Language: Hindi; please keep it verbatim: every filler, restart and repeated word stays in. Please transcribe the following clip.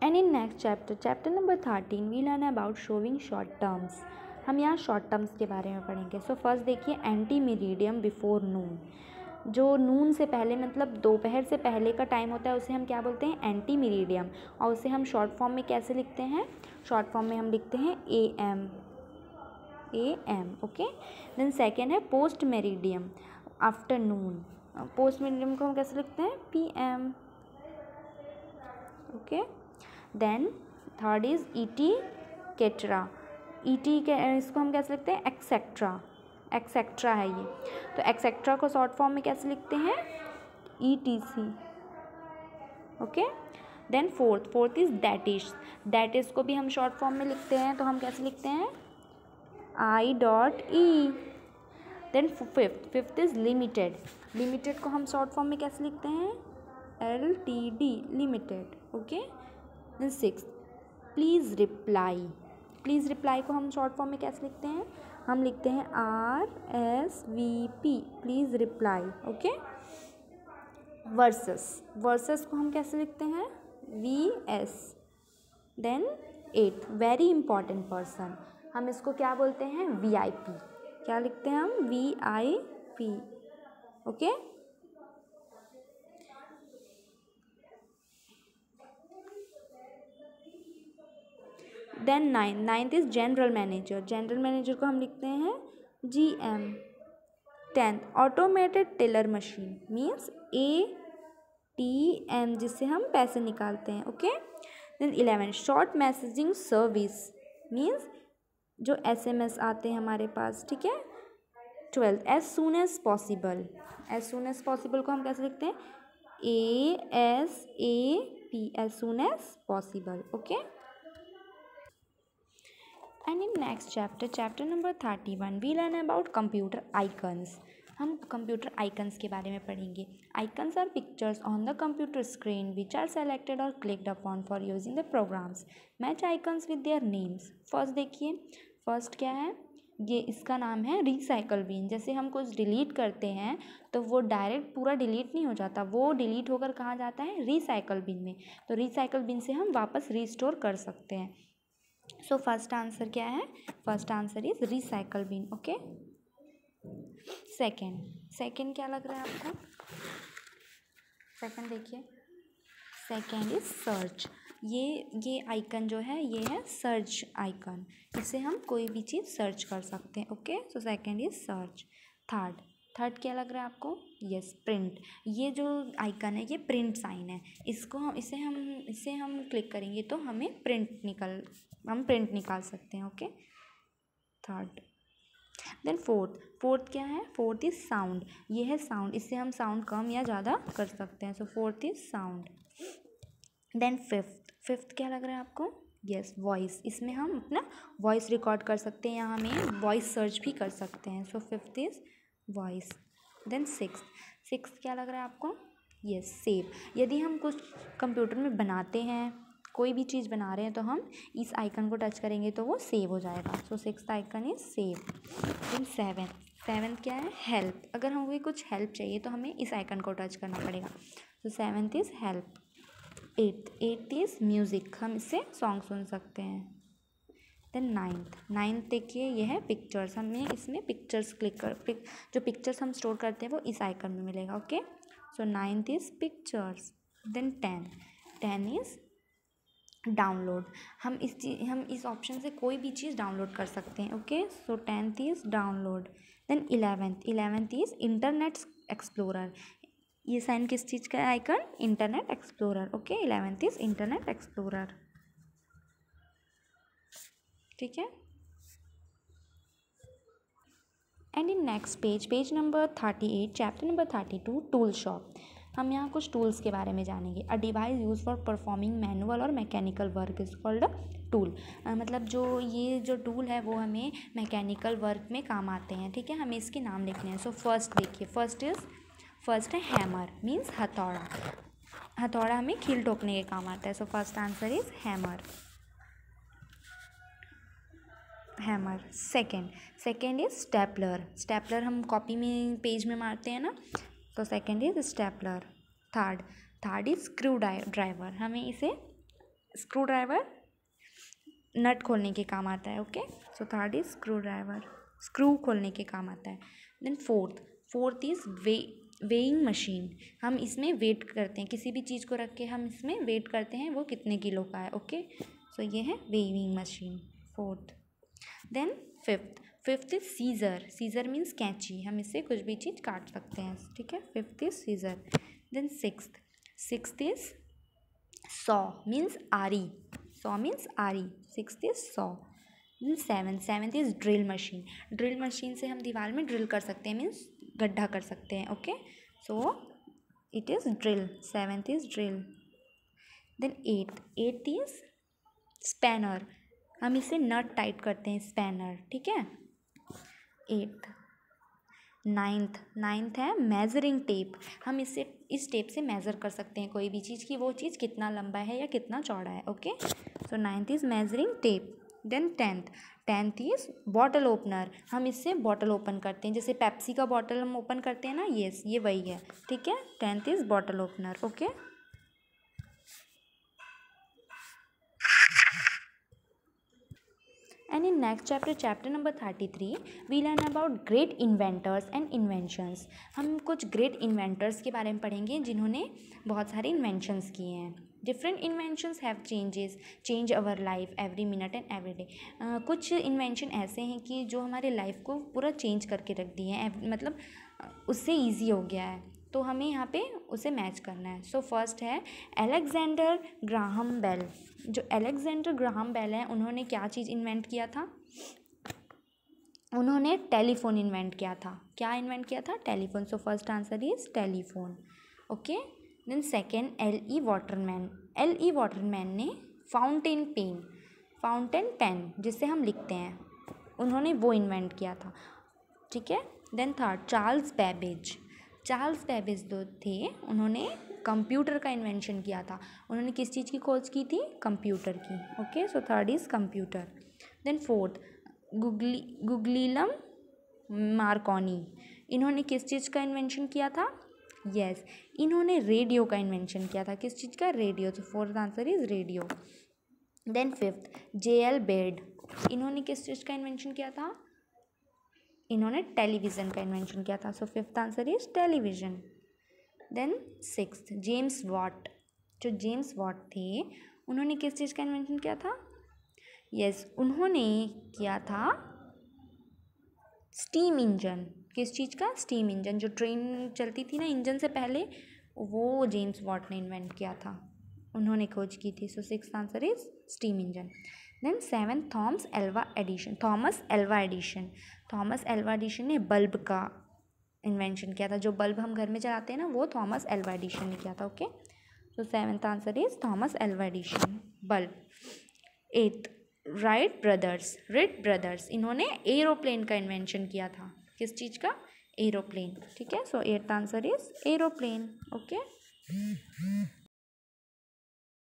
And in next chapter chapter number thirteen we learn about showing short terms. हम यहाँ शॉर्ट टर्म्स के बारे में पढ़ेंगे। सो फर्स्ट देखिए एंटी मेरिडियम बिफोर नून। जो नून से पहले मतलब दोपहर से पहले का टाइम होता है उसे हम क्या बोलते हैं, एंटी मेरिडियम। और उसे हम शॉर्ट फॉर्म में कैसे लिखते हैं, शॉर्ट फॉर्म में हम लिखते हैं A M, A M. Okay. Then second है post meridiem, afternoon. Post meridiem को हम कैसे लिखते हैं, P M. Okay. Then third is etcetera, E T के इसको हम कैसे लिखते हैं, एक्सेट्रा, एक्सेट्रा है ये। तो एक्सेट्रा को शॉर्ट फॉर्म में कैसे लिखते हैं, E T C. Okay. Then fourth fourth is that is, that is को भी हम शॉर्ट फॉर्म में लिखते हैं, तो हम कैसे लिखते हैं, I dot E. Then fifth fifth is limited, limited को हम शॉर्ट फॉर्म में कैसे लिखते हैं, L T D, limited. Okay. Then six please reply, please reply को हम शॉर्ट फॉर्म में कैसे लिखते हैं, हम लिखते हैं R S V P, please reply. Okay. Versus, versus को हम कैसे लिखते हैं, V S. Then eight very important person, हम इसको क्या बोलते हैं, वी आई पी। क्या लिखते हैं हम, V I P. Okay. Then nine ninth is general manager, general manager को हम लिखते हैं G M. Tenth automated teller machine means A T M, जिससे हम पैसे निकालते हैं। Okay. Then eleven short messaging service means जो एस एम एस आते हैं हमारे पास, ठीक है। Twelfth as soon as possible, as soon as possible को हम कैसे लिखते हैं, A S A P, as soon as possible. Okay. And in next chapter chapter number thirty one we learn about computer icons. हम कंप्यूटर आइकन्स के बारे में पढ़ेंगे। Icons are pictures on the computer screen which are selected और clicked upon for using the programs. Match icons with their names. First देखिए, फर्स्ट क्या है, ये इसका नाम है रिसाइकल बिन। जैसे हम कुछ डिलीट करते हैं तो वो डायरेक्ट पूरा डिलीट नहीं हो जाता, वो डिलीट होकर कहाँ जाता है, रिसाइकल बिन में। तो रिसाइकल बिन से हम वापस रिस्टोर कर सकते हैं। सो फर्स्ट आंसर क्या है, first answer is recycle bin. Okay. Second, second क्या लग रहा है आपको, सेकेंड देखिए, सेकेंड इज सर्च। ये ये आइकन जो है ये है सर्च आइकन, इससे हम कोई भी चीज़ सर्च कर सकते हैं। Okay. So second is search. Third, third क्या लग रहा है आपको, यस प्रिंट। ये जो आइकन है ये प्रिंट साइन है, इसको हम इसे हम इसे हम क्लिक करेंगे तो हमें प्रिंट निकल हम प्रिंट निकाल सकते हैं। Okay. Third. Then fourth, fourth क्या है, फोर्थ इज साउंड। ये है साउंड, इससे हम साउंड कम या ज़्यादा कर सकते हैं। So fourth is sound. Then fifth, fifth क्या लग रहा है आपको, यस वॉइस। इसमें हम अपना वॉइस रिकॉर्ड कर सकते हैं, यहाँ हमें वॉइस सर्च भी कर सकते हैं। So fifth is voice. Then six, six क्या लग रहा है आपको, यस सेव। यदि हम कुछ कंप्यूटर में बनाते हैं, कोई भी चीज़ बना रहे हैं तो हम इस आइकन को टच करेंगे तो वो सेव हो जाएगा। So six icon is save. Then seven, seven क्या है, हेल्प। अगर हमें कुछ हेल्प चाहिए तो हमें इस आइकन को टच करना पड़ेगा। So seventh is help. Eighth, eighth is music, हम इससे सॉन्ग सुन सकते हैं। देन नाइन्थ, नाइन्थ देखिए ये है पिक्चर्स, हमें इसमें पिक्चर्स क्लिक कर पिक जो पिक्चर्स हम स्टोर करते हैं वो इस आइकन में मिलेगा। Okay. So ninth is pictures. Then ten, ten is download. हम इस चीज हम इस ऑप्शन से कोई भी चीज़ डाउनलोड कर सकते हैं। Okay. So tenth is download. Then eleventh, eleventh is Internet Explorer. ये साइन किस चीज़ का icon, Internet Explorer. Okay. Eleventh is Internet Explorer. ठीक है। And in next page, page number thirty eight chapter number thirty two tool shop. हम यहाँ कुछ टूल्स के बारे में जानेंगे। A device use for performing manual और mechanical work is called a tool. मतलब जो ये जो टूल है वो हमें मैकेनिकल वर्क में काम आते हैं। ठीक है, हमें इसके नाम लिखने हैं। सो फर्स्ट देखिए, फर्स्ट इज फर्स्ट है हैमर मीन्स हथौड़ा। हथौड़ा हमें कील ठोकने के काम आता है। So first answer is hammer, hammer. Second, second is stapler. Stapler हम कॉपी में पेज में मारते हैं ना, तो second is stapler. Third, third is screwdriver. हमें इसे स्क्रू ड्राइवर नट खोलने के काम आता है। Okay, so third is screwdriver, screw खोलने के काम आता है। Then fourth fourth is weigh weighing machine, हम इसमें वेट करते हैं, किसी भी चीज़ को रख के हम इसमें वेट करते हैं वो कितने किलो का है। ओके, सो ये है weighing machine fourth. Then fifth fifth is scissor, scissor means कैंची, हम इससे कुछ भी चीज़ काट सकते हैं। ठीक है, fifth is scissor. Then sixth sixth is saw means आरी, सॉ मीन्स आरी, sixth is saw. Seven seventh is drill machine, drill machine से हम दीवार में ड्रिल कर सकते हैं, मीन्स गड्ढा कर सकते हैं। Okay, so it is drill, seventh is drill. Then eighth eighth is spanner, हम इसे नट टाइट करते हैं, स्पैनर। ठीक है, एट्थ। नाइन्थ नाइन्थ है मेजरिंग टेप, हम इससे इस टेप से मेज़र कर सकते हैं कोई भी चीज़ की वो चीज़ कितना लंबा है या कितना चौड़ा है। Okay, so ninth is measuring tape. Then tenth tenth is bottle opener, हम इससे बॉटल ओपन करते हैं, जैसे पेप्सी का बॉटल हम ओपन करते हैं ना, यस ये वही है। ठीक है, tenth is bottle opener. Okay, and in next chapter chapter number thirty-three we learn about great inventors and inventions, हम कुछ great inventors के बारे में पढ़ेंगे जिन्होंने बहुत सारे inventions किए हैं। different inventions have changes change our life every minute and every day, uh, कुछ invention ऐसे हैं कि जो हमारे life को पूरा change करके रख दिए हैं, मतलब उससे easy हो गया है, तो हमें यहाँ पे उसे मैच करना है। सो फर्स्ट है अलेक्जेंडर ग्राहम बेल, जो अलेक्जेंडर ग्राहम बेल है उन्होंने क्या चीज़ इन्वेंट किया था, उन्होंने टेलीफोन इन्वेंट किया था। क्या इन्वेंट किया था, telephone. So first answer is telephone. Okay, then second L E Waterman, L E Waterman ने फाउंटेन पेन, फाउंटेन पेन जिससे हम लिखते हैं, उन्होंने वो इन्वेंट किया था। ठीक है, then third Charles Babbage, Charles Babbage जो थे उन्होंने कंप्यूटर का इन्वेंशन किया था, उन्होंने किस चीज़ की खोज की थी, कंप्यूटर की। Okay, so third is computer. Then fourth गुगली गुगलीलम मार्कोनी, इन्होंने किस चीज़ का इन्वेंशन किया था, यस yes, इन्होंने रेडियो का इन्वेंशन किया था, किस चीज़ का, रेडियो। तो fourth answer is radio. Then fifth J L Baird, इन्होंने किस चीज़ का इन्वेंशन किया था, इन्होंने टेलीविज़न का इन्वेंशन किया था। So fifth answer is television. Then sixth James Watt, जो जेम्स वॉट थे उन्होंने किस चीज़ का इन्वेंशन किया था, यस yes, उन्होंने किया था स्टीम इंजन, किस चीज़ का, स्टीम इंजन, जो ट्रेन चलती थी ना इंजन से पहले, वो जेम्स वॉट ने इन्वेंट किया था, उन्होंने खोज की थी। So sixth answer is steam engine. Then seven Thomas Alva Edison, Thomas Alva Edison, Thomas Alva Edison ने बल्ब का इन्वेंशन किया था, जो बल्ब हम घर में चलाते हैं ना वो थॉमस एल्वा एडिशन ने किया था। Okay, so seventh answer is Thomas Alva Edison, bulb. Eighth Wright brothers, Wright brothers इन्होंने एरोप्लेन का इन्वेंशन किया था, किस चीज़ का, एरोप्लेन। ठीक है, so eighth answer is aeroplane. Okay,